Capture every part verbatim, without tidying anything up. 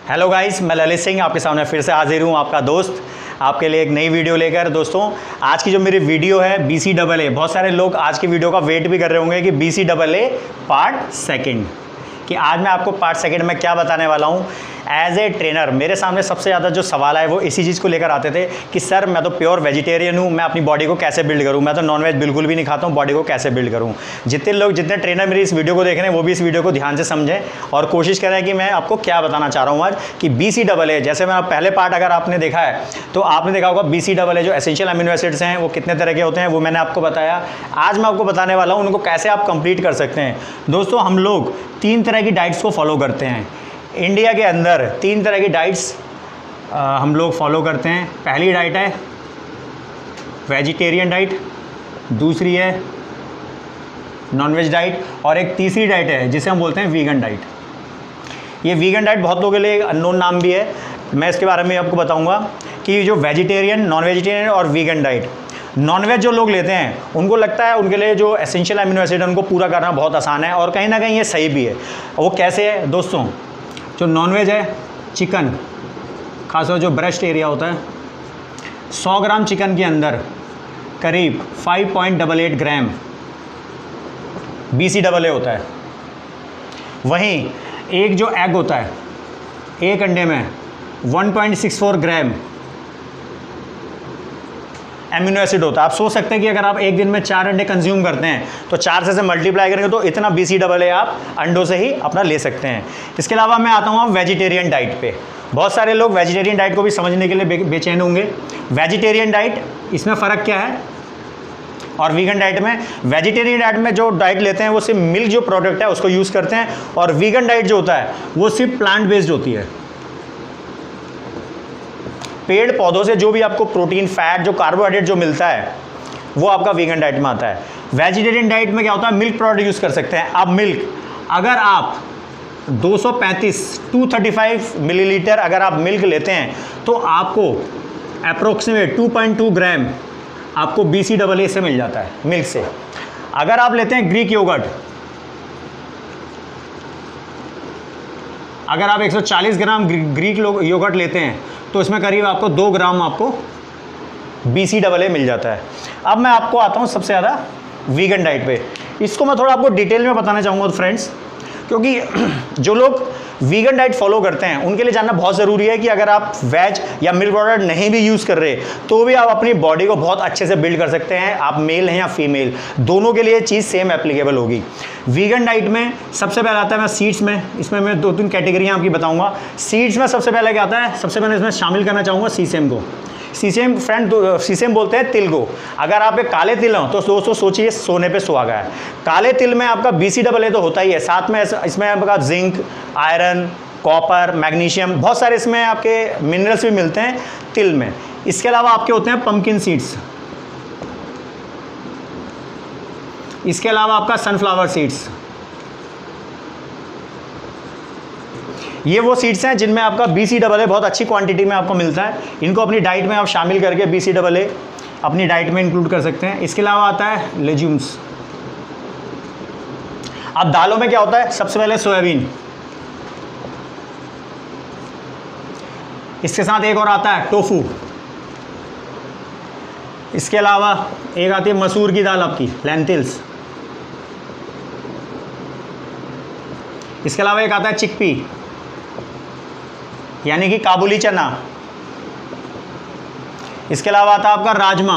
Hello guys, मैं ललित सिंह आपके सामने फिर से हाजिर हूँ, आपका दोस्त, आपके लिए एक नई वीडियो लेकर। दोस्तों, आज की जो मेरी वीडियो है बी सी डबल ए, बहुत सारे लोग आज की वीडियो का वेट भी कर रहे होंगे कि B C double A part second, कि आज मैं आपको पार्ट सेकंड में क्या बताने वाला हूँ। एज ए ट्रेनर मेरे सामने सबसे ज़्यादा जो सवाल आए वो इसी चीज़ को लेकर आते थे कि सर मैं तो प्योर वेजिटेरियन हूँ, मैं अपनी बॉडी को कैसे बिल्ड करूँ, मैं तो नॉनवेज बिल्कुल भी नहीं खाता हूँ, बॉडी को कैसे बिल्ड करूँ। जितने लोग जितने ट्रेनर मेरी इस वीडियो को देख रहे हैं वो भी इस वीडियो को ध्यान से समझें और कोशिश करें कि मैं आपको क्या बताना चाह रहा हूँ आज कि बी सी डबल ए, जैसे मैं पहले पार्ट अगर आपने देखा है तो आपने देखा होगा बी सी डबल ए जो एसेंशियल अमीनो एसिड्स हैं वो कितने तरह के होते हैं वो मैंने आपको बताया। आज मैं आपको बताने वाला हूँ उनको कैसे आप कंप्लीट कर सकते हैं। दोस्तों, हम लोग तीन तरह की डाइट्स को फॉलो करते हैं इंडिया के अंदर। तीन तरह की डाइट्स हम लोग फॉलो करते हैं। पहली डाइट है वेजिटेरियन डाइट, दूसरी है नॉनवेज डाइट और एक तीसरी डाइट है जिसे हम बोलते हैं वीगन डाइट। ये वीगन डाइट बहुत लोगों के लिए अननोन नाम भी है, मैं इसके बारे में आपको बताऊंगा कि जो वेजिटेरियन, नॉन वेजिटेरियन और वीगन डाइट, नॉनवेज जो लोग लेते हैं उनको लगता है उनके लिए जो एसेंशियल अमीनो एसिड है उनको पूरा करना बहुत आसान है और कहीं ना कहीं ये सही भी है। वो कैसे है दोस्तों? जो नॉनवेज है, चिकन, खासकर जो ब्रेस्ट एरिया होता है, सौ ग्राम चिकन के अंदर करीब five point double eight gram B C double A होता है। वहीं एक जो एग होता है, एक अंडे में one point six four gram amino acid होता है। आप सोच सकते हैं कि अगर आप एक दिन में चार अंडे कंज्यूम करते हैं तो चार से से मल्टीप्लाई करेंगे तो इतना बी सी डबल ए आप अंडों से ही अपना ले सकते हैं। इसके अलावा मैं आता हूँ वेजिटेरियन डाइट पे। बहुत सारे लोग वेजिटेरियन डाइट को भी समझने के लिए बे, बेचैन होंगे। वेजिटेरियन डाइट, इसमें फ़र्क क्या है और वीगन डाइट में? वेजिटेरियन डाइट में जो डाइट लेते हैं वो सिर्फ मिल्क जो प्रोडक्ट है उसको यूज़ करते हैं और वीगन डाइट जो होता है वो सिर्फ प्लांट बेस्ड होती है। पेड़ पौधों से जो भी आपको प्रोटीन, फैट, जो कार्बोहाइड्रेट जो मिलता है वो आपका वीगन डाइट में आता है। वेजिटेरियन डाइट में क्या होता है? मिल्क प्रोडक्ट यूज़ कर सकते हैं आप। मिल्क अगर आप दो सौ पैंतीस दो सौ पैंतीस मिलीलीटर अगर आप मिल्क लेते हैं तो आपको approximate two point two gram आपको बी सी डबल ए से मिल जाता है मिल्क से। अगर आप लेते हैं ग्रीक योगर्ट, अगर आप एक सौ चालीस ग्राम ग्रीक योगर्ट लेते हैं तो इसमें करीब आपको दो ग्राम आपको बी सी डबल ए मिल जाता है। अब मैं आपको आता हूँ सबसे ज़्यादा वीगन डाइट पे। इसको मैं थोड़ा आपको डिटेल में बताना चाहूँगा फ्रेंड्स, क्योंकि जो लोग वीगन डाइट फॉलो करते हैं उनके लिए जानना बहुत ज़रूरी है कि अगर आप वेज या मिल्क प्रोडक्ट नहीं भी यूज़ कर रहे तो भी आप अपनी बॉडी को बहुत अच्छे से बिल्ड कर सकते हैं। आप मेल हैं या फीमेल, दोनों के लिए चीज़ सेम एप्लीकेबल होगी। वीगन डाइट में सबसे पहले आता है मैं सीड्स में। इसमें मैं दो तीन कैटेगरियाँ आपकी बताऊँगा। सीड्स में सबसे पहले क्या आता है? सबसे पहले इसमें शामिल करना चाहूँगा सीसेम को। सीसेम फ्रेंड, सीसेम बोलते हैं तिल को। अगर आप एक काले तिल हो तो दोस्तों सोचिए सोने पे सुहागा है। काले तिल में आपका बी सी डबल ए तो होता ही है, साथ में इसमें आपका जिंक, आयरन, कॉपर, मैग्नीशियम, बहुत सारे इसमें आपके मिनरल्स भी मिलते हैं तिल में। इसके अलावा आपके होते हैं पंपकिन सीड्स, इसके अलावा आपका सनफ्लावर सीड्स। ये वो सीड्स हैं जिनमें आपका बी सी डबल ए बहुत अच्छी क्वांटिटी में आपको मिलता है। इनको अपनी डाइट में आप शामिल करके बी सी डबल ए अपनी डाइट में इंक्लूड कर सकते हैं। इसके अलावा आता है लेज्यूम्स। अब दालों में क्या होता है? सबसे पहले सोयाबीन, इसके साथ एक और आता है टोफू, इसके अलावा एक आती है मसूर की दाल आपकी लेंटिल्स, इसके अलावा एक आता है चिकपी यानी कि काबुली चना, इसके अलावा आता है आपका राजमा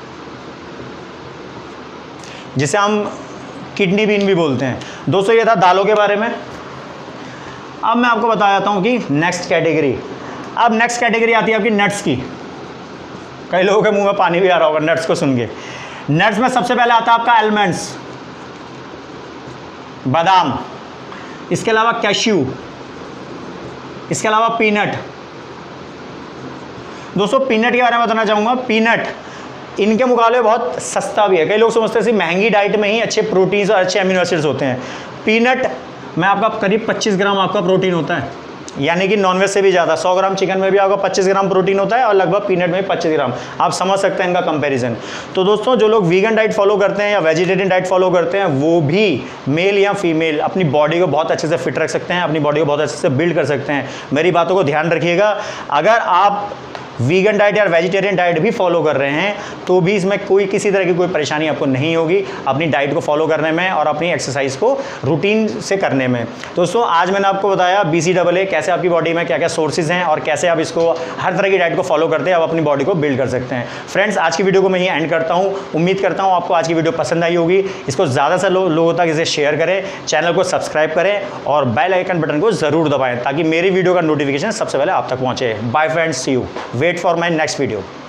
जिसे हम किडनी बीन भी बोलते हैं। दोस्तों, ये था दालों के बारे में। अब मैं आपको बता देता हूँ कि नेक्स्ट कैटेगरी, अब नेक्स्ट कैटेगरी आती है आपकी नट्स की। कई लोगों के मुंह में पानी भी आ रहा होगा नट्स को सुन के। नट्स में सबसे पहले आता है आपका एलमंड्स, बादाम, इसके अलावा कैश्यू, इसके अलावा पीनट। दोस्तों, पीनट के बारे में बताना चाहूँगा। पीनट इनके मुकाबले बहुत सस्ता भी है। कई लोग समझते हैं कि महंगी डाइट में ही अच्छे प्रोटीन्स और अच्छे अमीनो एसिड्स होते हैं। पीनट में आपका करीब पच्चीस ग्राम आपका प्रोटीन होता है यानी कि नॉनवेज से भी ज़्यादा। सौ ग्राम चिकन में भी आपका पच्चीस ग्राम प्रोटीन होता है और लगभग पीनट में पच्चीस ग्राम। आप समझ सकते हैं इनका कंपैरिजन। तो दोस्तों जो लोग वीगन डाइट फॉलो करते हैं या वेजिटेरियन डाइट फॉलो करते हैं, वो भी मेल या फीमेल अपनी बॉडी को बहुत अच्छे से फिट रख सकते हैं, अपनी बॉडी को बहुत अच्छे से बिल्ड कर सकते हैं। मेरी बातों को ध्यान रखिएगा। अगर आप वीगन डाइट या वेजिटेरियन डाइट भी फॉलो कर रहे हैं तो भी इसमें कोई किसी तरह की कोई परेशानी आपको नहीं होगी अपनी डाइट को फॉलो करने में और अपनी एक्सरसाइज को रूटीन से करने में। दोस्तों आज मैंने आपको बताया बी सी डबल ए कैसे आपकी बॉडी में क्या क्या सोर्सेज हैं और कैसे आप इसको हर तरह की डाइट को फॉलो करते हैं आप अपनी बॉडी को बिल्ड कर सकते हैं। फ्रेंड्स आज की वीडियो को मैं यही एंड करता हूँ। उम्मीद करता हूँ आपको आज की वीडियो पसंद आई होगी। इसको ज़्यादा से लो, लोगों तक इसे शेयर करें, चैनल को सब्सक्राइब करें और बेल आइकन बटन को ज़रूर दबाएं ताकि मेरी वीडियो का नोटिफिकेशन सबसे पहले आप तक पहुँचे। Bye friends, see you, wait for my next video.